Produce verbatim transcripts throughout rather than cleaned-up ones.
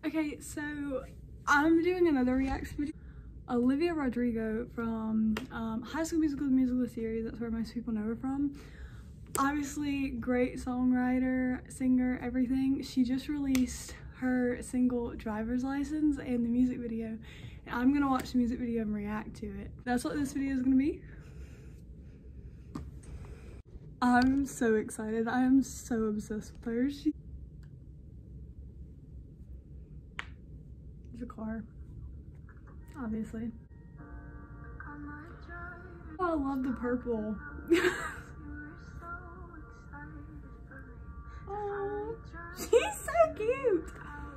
Okay, so I'm doing another reaction video. Olivia Rodrigo from um, High School Musical, the musical series. That's where most people know her from. Obviously, great songwriter, singer, everything. She just released her single Driver's License and the music video. And I'm gonna watch the music video and react to it. That's what this video is gonna be. I'm so excited. I am so obsessed with her. She There's a car, obviously. Oh, I love the purple. Oh, she's so cute.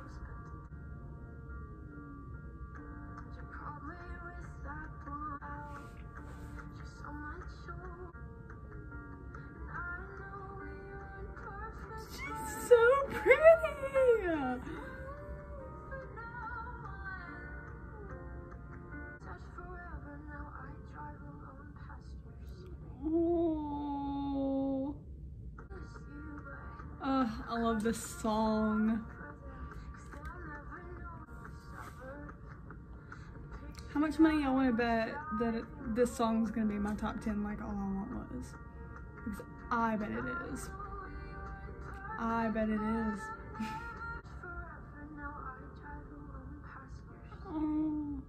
She's so pretty. Oh, uh, I love this song. How much money y'all want to bet that it, this song's gonna be in my top ten like All I Want Was? Because I bet it is. I bet it is. Oh.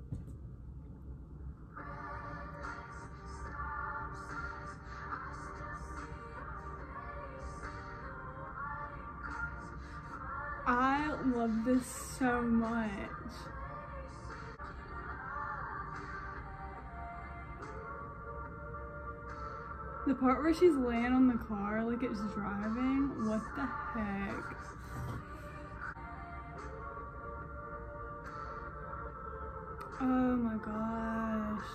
I love this so much. The part where she's laying on the car like it's driving, what the heck? Oh my gosh.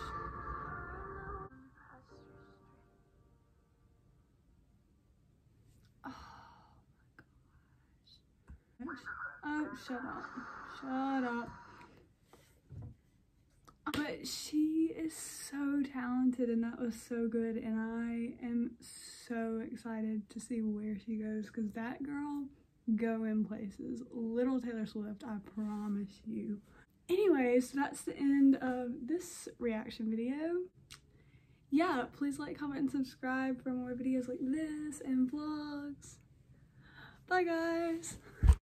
Oh, shut up. Shut up. But she is so talented and that was so good, and I am so excited to see where she goes because that girl going places. Little Taylor Swift, I promise you. Anyways, that's the end of this reaction video. Yeah, please like, comment, and subscribe for more videos like this and vlogs. Bye guys!